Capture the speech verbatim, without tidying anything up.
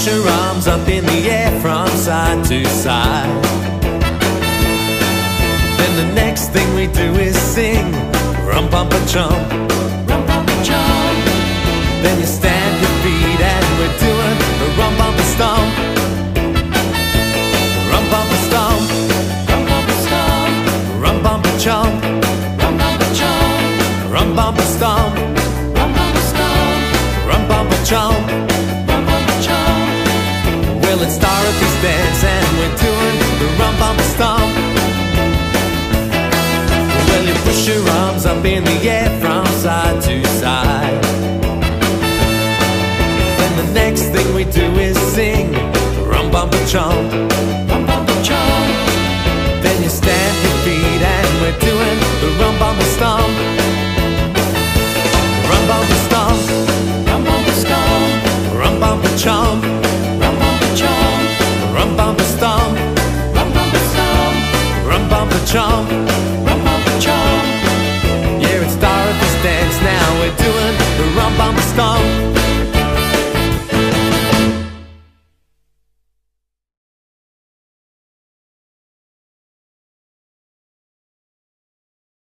your arms up in the air from side to side. Then the next thing we do is sing Rump Pa Chomp, Rump Pa Chomp. Then you stamp your feet and we're doing the Rump Pa Stomp, Rump Pa Stomp, Rump Pa Stomp, Rump Pa Chomp, Rump Pa Chomp, Rump Pa Stomp, Rump Pa Stomp, Rump Pa Chomp, Rump Pa Chomp. Well, it's Dorothy's dance and we're doing the Rump Pa Stomp. Well, you push your arms up in the air from side to side. Then the next thing we do is sing Rump Pa Chomp, Rump Pa Chomp. Then you stamp your feet and we're doing the Rump Pa Stomp, Rump Pa Stomp, Rump Pa Stomp, Rump Pa Chomp, Rump Pa Chomp, Rump Pa Stomp, Rump Pa Stomp, Rump Pa Chomp.